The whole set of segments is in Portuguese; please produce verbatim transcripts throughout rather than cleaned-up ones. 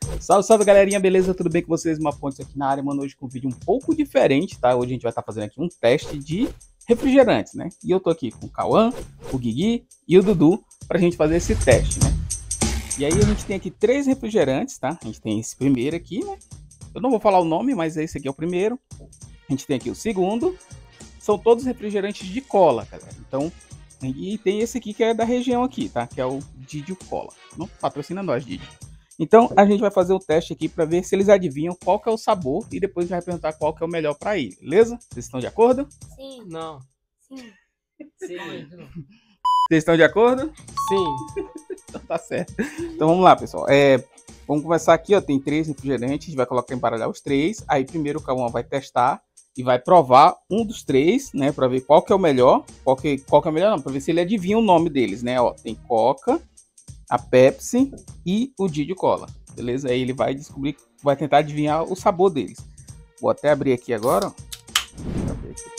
Salve, salve galerinha, beleza? Tudo bem com vocês? Uma Pontes aqui na área, mano, hoje com um vídeo um pouco diferente, tá? Hoje a gente vai estar fazendo aqui um teste de refrigerantes, né? E eu tô aqui com o Cauã, o Guigui e o Dudu pra gente fazer esse teste, né? E aí a gente tem aqui três refrigerantes, tá? A gente tem esse primeiro aqui, né? Eu não vou falar o nome, mas esse aqui é o primeiro. A gente tem aqui o segundo. São todos refrigerantes de cola, galera. Então, e tem esse aqui que é da região aqui, tá? Que é o Didio Cola. Não patrocina nós, Didio. Então, a gente vai fazer o teste aqui para ver se eles adivinham qual que é o sabor e depois a gente vai perguntar qual que é o melhor para ir, beleza? Vocês estão de acordo? Sim. Não. Sim. Sim. Vocês estão de acordo? Sim. Então tá certo. Então vamos lá, pessoal. É, vamos começar aqui, ó. Tem três refrigerantes, a gente vai colocar embaralhar os três. Aí primeiro o Cauã vai testar e vai provar um dos três, né? Para ver qual que é o melhor. Qual que, qual que é o melhor não, para ver se ele adivinha o nome deles, né? Ó, tem Coca, a Pepsi e o Didio Cola, beleza? Aí ele vai descobrir, vai tentar adivinhar o sabor deles. Vou até abrir aqui agora, ó. Deixa eu abrir aqui.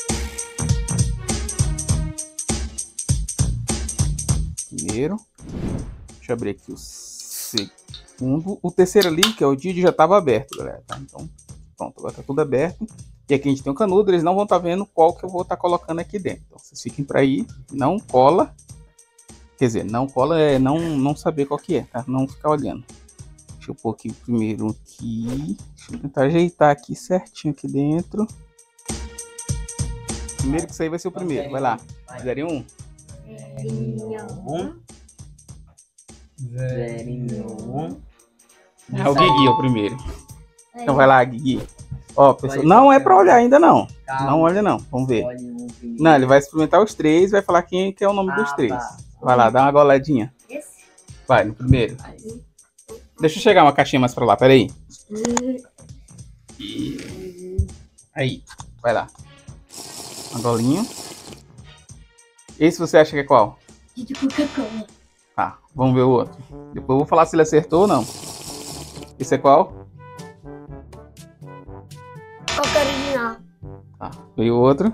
Primeiro, deixa eu abrir aqui o segundo. O terceiro ali, que é o Didio, já estava aberto, galera, tá? Então, pronto, agora tá tudo aberto. E aqui a gente tem um canudo, eles não vão estar vendo qual que eu vou estar colocando aqui dentro. Então, vocês fiquem para aí, não cola. Quer dizer, não cola é não, não saber qual que é, tá? Não ficar olhando. Deixa eu pôr aqui primeiro aqui. Deixa eu tentar ajeitar aqui certinho aqui dentro. Primeiro que sair vai ser o primeiro. Vai lá. Zero e um. Um. Zero um. É o Guigui, é o primeiro. Então vai lá, Guigui. Ó, pessoal, não é pra olhar ainda não. Não olha não. Vamos ver. Não, ele vai experimentar os três e vai falar quem que é o nome dos três. Vai lá, dá uma goladinha. Esse? Vai, no primeiro. Deixa eu chegar uma caixinha mais pra lá, peraí. E... Aí, vai lá. Uma golinha. Esse você acha que é qual? De Coca-Cola. Tá, vamos ver o outro. Depois eu vou falar se ele acertou ou não. Esse é qual? Coca original. Tá, veio o outro.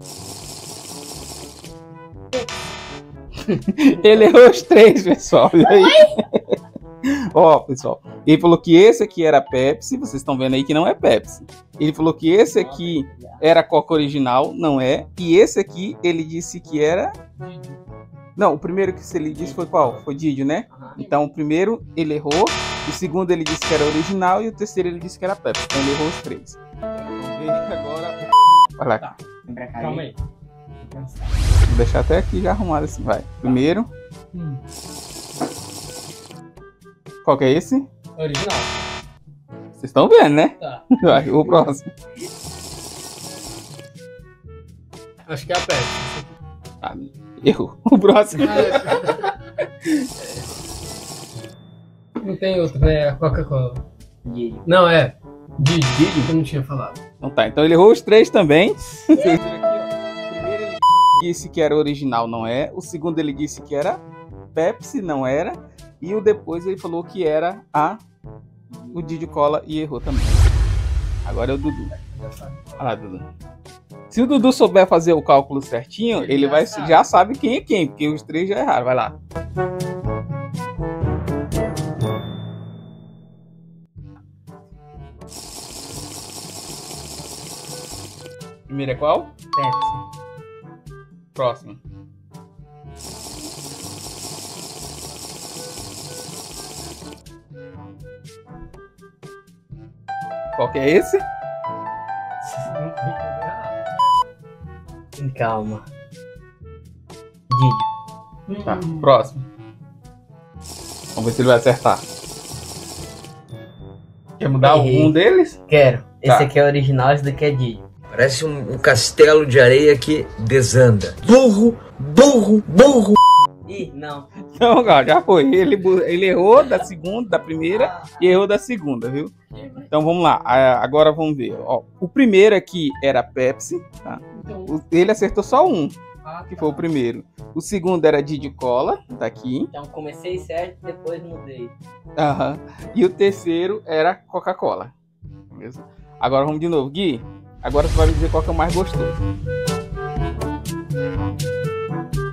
Ele errou os três, pessoal. Olha aí. Ó, pessoal. Ele falou que esse aqui era Pepsi. Vocês estão vendo aí que não é Pepsi. Ele falou que esse aqui era Coca original. Não é. E esse aqui ele disse que era... Não, o primeiro que ele disse foi qual? Foi Didio, né? Então o primeiro ele errou. O segundo ele disse que era original. E o terceiro ele disse que era Pepsi. Então ele errou os três. Vamos ver agora. Vai lá. Calma aí. Vou deixar até aqui já arrumado assim, vai. Primeiro. Hum. Qual que é esse? Original. Vocês estão vendo, né? Tá. Vai, o próximo. Acho que é a Pepsi. Ah, errou. O próximo. Não tem outro, né? A Coca-Cola. Não, é. Didio. Didio que eu não tinha falado. Então tá, então ele errou os três também. Vocês viram aqui, ó. Primeiro ele disse que era original, não é. O segundo ele disse que era Pepsi, não era. E o depois ele falou que era a o Didio Cola e errou também. Agora é o Dudu. Olha lá, Dudu. Se o Dudu souber fazer o cálculo certinho, ele, ele já, vai, sabe. já sabe quem é quem, porque os três já erraram. Vai lá. Primeiro é qual? Pepsi. Próximo. Qual que é esse? Calma. Didio. Tá, próximo. Vamos ver se ele vai acertar. Quer mudar Errei. algum deles? Quero. Esse Tá. aqui é original, esse daqui é Didio. Parece um, um castelo de areia que desanda. Burro, burro, burro. Ih, não. Não, cara, já foi. Ele, ele errou da segunda, da primeira e errou da segunda, viu? Então vamos lá. Agora vamos ver. Ó, o primeiro aqui era Pepsi, tá? O- Ele acertou só um, que foi o primeiro. O segundo era Didio Cola, tá aqui. Então comecei certo, depois mudei. Aham. E o terceiro era Coca-Cola. Beleza? Agora vamos de novo. Gui, agora você vai me dizer qual que é o mais gostoso.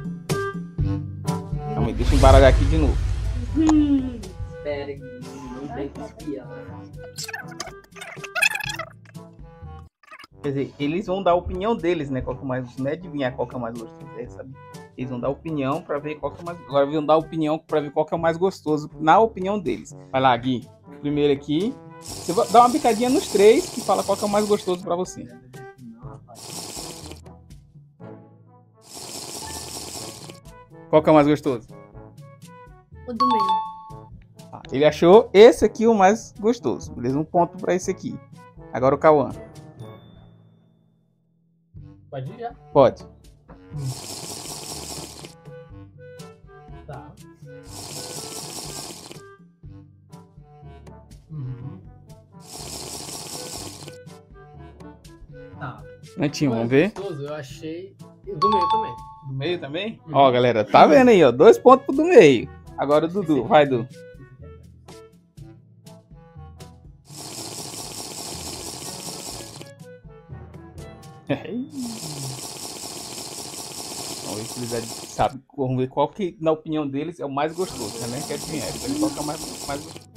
Calma aí, deixa eu embaralhar aqui de novo. Hum. Espera, não Quer dizer, eles vão dar a opinião deles, né? Qual que é mais, não é adivinhar qual que é o mais gostoso, é saber. Eles vão dar opinião pra ver qual que é o mais. Agora vão dar opinião pra ver qual que é o mais gostoso na opinião deles. Vai lá, Gui. Primeiro aqui. Você vai dar uma bicadinha nos três e fala qual que é o mais gostoso pra você. Qual que é o mais gostoso? O do meio. Ah, ele achou esse aqui o mais gostoso. Beleza? Um ponto pra esse aqui. Agora o Cauã. Pode ir já. Pode. Tá. Uhum. Tá. Antinho, Mais vamos ver. gostoso, eu achei. E o do meio também. Do meio também? Uhum. Ó, galera, tá vendo aí, ó? Dois pontos pro do meio. Agora o Dudu. Vai, Dudu. Vamos ver se eles ad- sabem. Vamos ver qual que, na opinião deles, é o mais gostoso, né? Quer adivinhar? Eles sabem qual que é o mais, mais gostoso.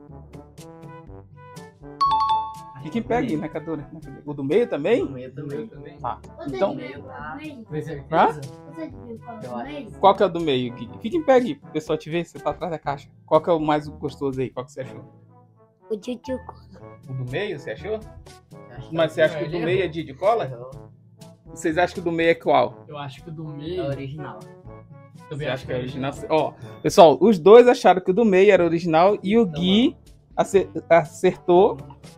E quem pega aí, né, Cadura? O do meio também? Do meio também. também. Tá. Você Então, adivinha qual é o do meio? Tem certeza? Hã? Você adivinha qual é o do meio? qual que é o do meio, Gui? Fica em pé aqui, pro pessoal te ver, você tá atrás da caixa. Qual que é o mais gostoso aí? Qual que você achou? O tio O do meio, você achou? Acho Mas você acha que o do meio é de de cola? Vocês acham que o do meio é qual? Eu acho que o do meio. É original. Também Você acha que é original? Ó, pessoal, os dois acharam que o do meio era original e o Gui acer- acertou.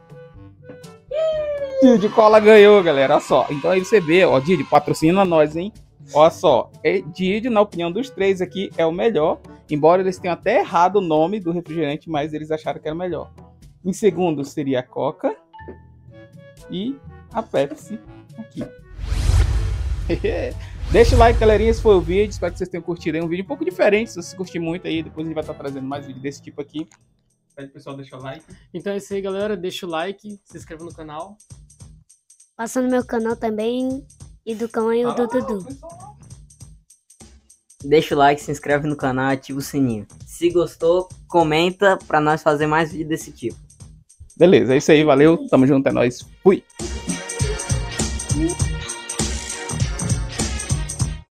Ih, de cola ganhou, galera. Olha só. Então aí você vê, ó, Didi, patrocina nós, hein? Olha só. É, Didi, na opinião dos três aqui, é o melhor. Embora eles tenham até errado o nome do refrigerante, mas eles acharam que era o melhor. Em segundo seria a Coca e a Pepsi aqui. Deixa o like, galerinha, esse foi o vídeo. Espero que vocês tenham curtido aí. Um vídeo um pouco diferente. Se você curtir muito aí, depois a gente vai estar trazendo mais vídeos desse tipo aqui. Pede o pessoal deixar o like. Então é isso aí, galera. Deixa o like, se inscreva no canal. Passa no meu canal também. E do Cauã e o do Dudu. Deixa o like, se inscreve no canal, ativa o sininho. Se gostou, comenta pra nós fazer mais vídeos desse tipo. Beleza, é isso aí. Valeu. Tamo junto, é nóis. Fui.